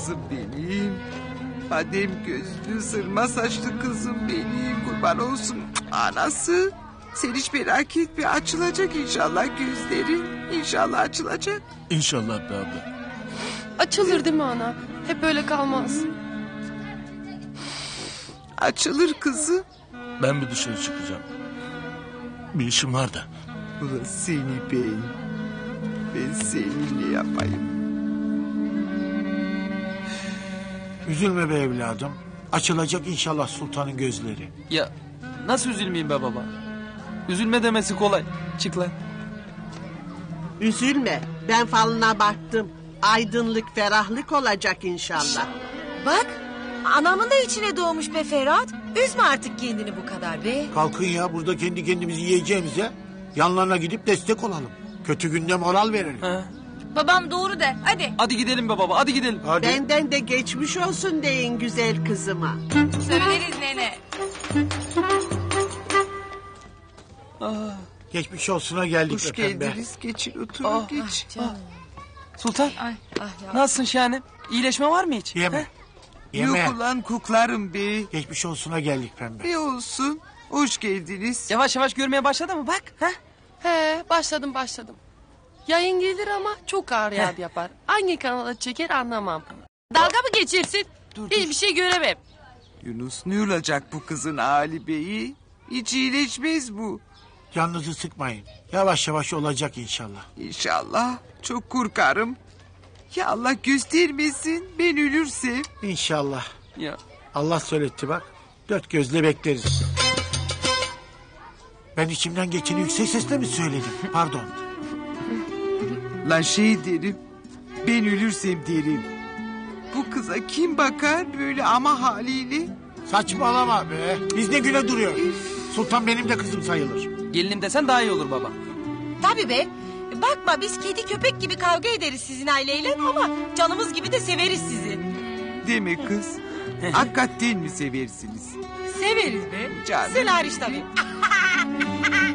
kızım benim. Badem gözlü, sırma saçlı kızım benim. Kurban olsun anası. Sen hiç merak etme, açılacak inşallah gözlerin. İnşallah açılacak. İnşallah be abla. Açılır değil mi ana? Hep öyle kalmaz. Açılır kızım. Ben bir dışarı çıkacağım. Bir işim var da. Ulan seni ben seninle yapayım. Üzülme be evladım. Açılacak inşallah sultanın gözleri. Ya nasıl üzülmeyeyim be baba? Üzülme demesi kolay. Çık lan. Üzülme. Ben falına baktım. Aydınlık, ferahlık olacak inşallah. Bak anamın da içine doğmuş be Ferhat. Üzme artık kendini bu kadar be. Kalkın ya, burada kendi kendimizi yiyeceğimize yanlarına gidip destek olalım. Kötü günde moral verelim. Ha. Babam doğru der hadi. Hadi gidelim be baba, hadi gidelim. Hadi. Benden de geçmiş olsun deyin güzel kızıma. Söyleriz nene. Geçmiş olsuna geldik Hoş be pembe. geldiniz. Geçin oturun geç. Sultan, nasılsın şahanem? İyileşme var mı hiç? Yeme. He? Yeme. Yok ulan kuklarım be. Geçmiş olsuna geldik pembe. Ne olsun. Hoş geldiniz. Yavaş yavaş görmeye başladı mı bak? Ha? He başladım. Yayın gelir ama çok ağır yağdı yapar. Hangi kanala çeker anlamam. Dalga mı geçirsin? Hiçbir şey göremem. Yunus ne olacak bu kızın Ali Bey'i? Hiç iyileşmez bu. Canınızı sıkmayın. Yavaş yavaş olacak inşallah. İnşallah. Çok korkarım. Ya Allah göstermesin ben ölürsem. İnşallah. Ya. Allah söyletti bak. Dört gözle bekleriz. Ben içimden geçeni yüksek sesle mi söyledim? Pardon. Lan şey derim. Ben ölürsem derim. Bu kıza kim bakar böyle ama haliyle? Saçmalama be. Biz ne güne duruyor. Sultan benim de kızım sayılır. Gelinim desen daha iyi olur baba. Tabii be. Bakma biz kedi köpek gibi kavga ederiz sizin aileyle ama canımız gibi de severiz sizi. Deme kız. Hakikaten mi seversiniz? Severiz be. Canım. Sen hariç tabii.